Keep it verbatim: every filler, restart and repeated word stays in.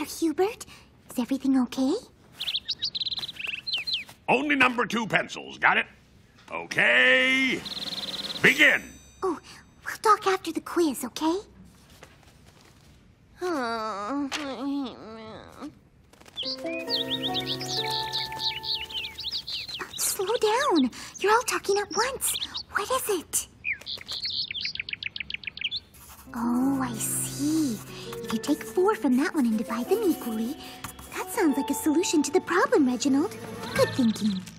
there, Hubert. Is everything okay? Only number two pencils, got it? Okay, begin. Oh, we'll talk after the quiz, okay? Slow down. You're all talking at once. What is it? Oh, I see. If you take four from that one and divide them equally, that sounds like a solution to the problem, Reginald. Good thinking.